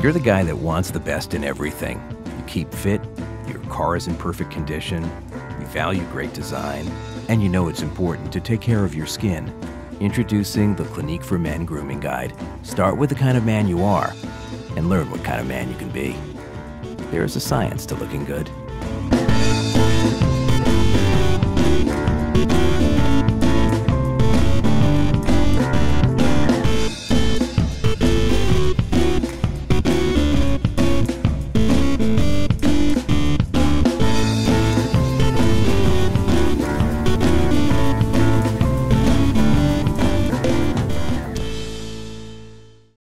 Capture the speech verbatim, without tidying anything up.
you're the guy that wants the best in everything. You keep fit, your car is in perfect condition, you value great design, and you know it's important to take care of your skin. Introducing the Clinique For Men Grooming Guide. Start with the kind of man you are and learn what kind of man you can be. There is a science to looking good.